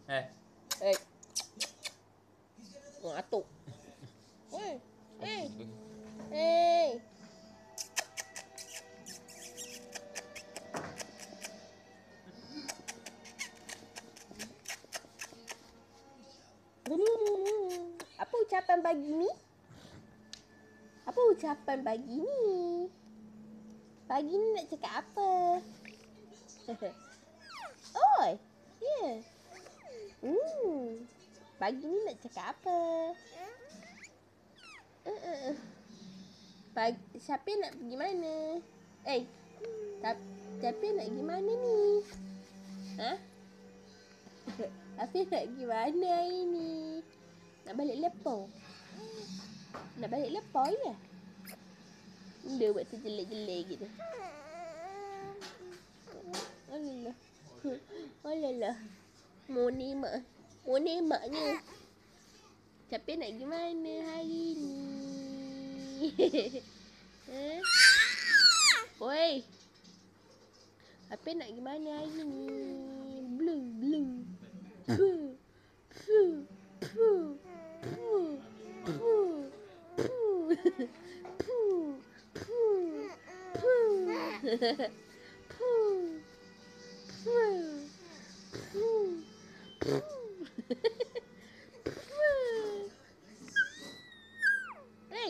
Eh. Atuk. Hey. Hey. Hey. Apa ucapan pagi ni? Apa ucapan pagi ni? Pagi ni nak cakap apa? Oi. Ya. Yeah. Pagi ni nak cakap apa? Siapa nak pergi mana? Siapa nak pergi mana ni? Ha? Siapa nak pergi mana hari ni? Nak balik Lepau? Nak balik Lepau ya? Dia buat terjelek-jelek gitu. Alalah. Alalah. Moni maknya. Siapa nak pergi mana hari ni? Oi. Siapa nak pergi mana hari ni? Blue. Hey.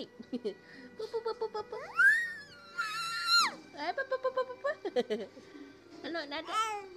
Anak nada.